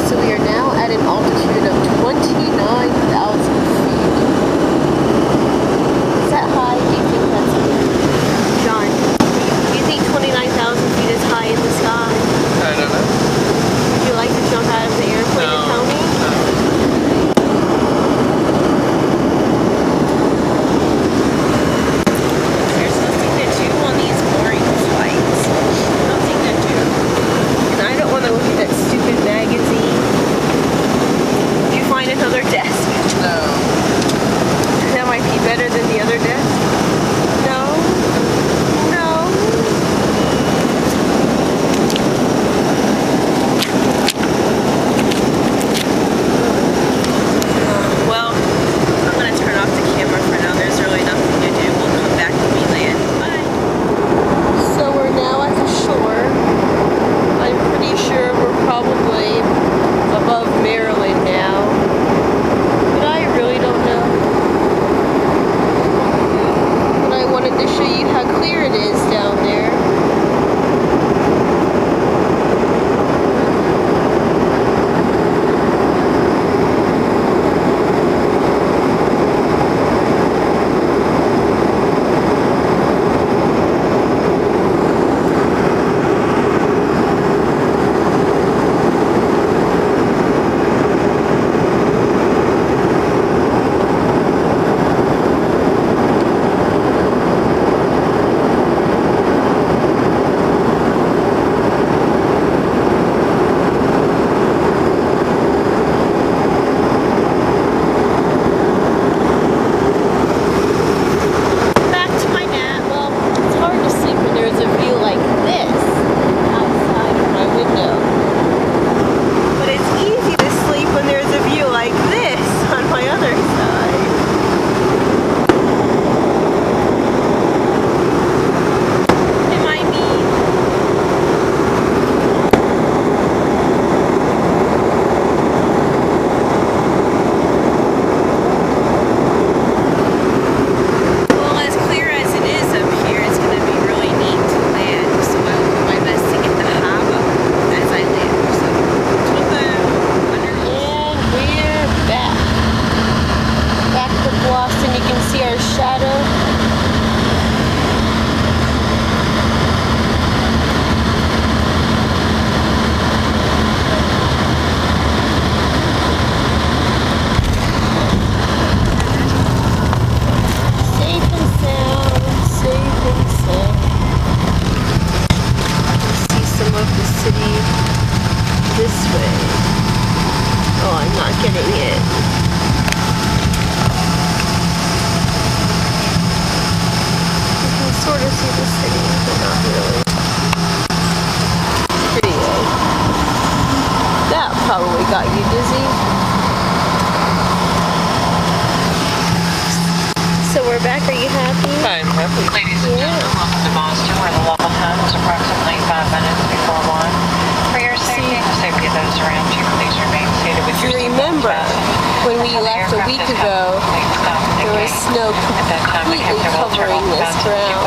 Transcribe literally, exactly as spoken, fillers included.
So we are now at an altitude of twenty-nine thousand feet. Is that high? Do you think that's high? John, do you think twenty-nine thousand feet is high in the sky? I don't know. Would you like to jump out of the airplane No. and tell me? No. There's nothing to do on these boring flights. Nothing to do. And I don't want to look at that stupid magazine. Did you find another desk? No. That might be better than the other desk? No? No? Well, I'm going to turn off the camera for now. There's really nothing to do. We'll come back when we land. Bye. So we're now at the shore. I'm pretty sure we're probably above Maryland now. But I really don't know. But I wanted to show you how clear it is down there. Back to my nap. Well, it's hard to sleep when there's a view like this outside of my window. But it's easy to sleep when there's a view like this on my other side. Am I mean? Well, as clear as it is up here, it's going to be really neat to land, so I will do my best to get the harbor as I land. So, and we're back. Back to Boston. You can see our shadow. Safe and sound, safe and sound. See some of the city this way. Oh, I'm not getting it. You can sort of see the city, but not really. Pretty good. That probably got you dizzy. So we're back. Are you happy? I'm happy. Ladies and Yeah. gentlemen, welcome to Boston, where the wall time is approximately five minutes before one. For your safety and the safety of those around you, please remain seated with your seatbelt Remember, fastened. when we Until the left a aircraft week is held, ago, please stop at the there was gate. snow At that time, the completely captain will turn covering off the this fasten ground.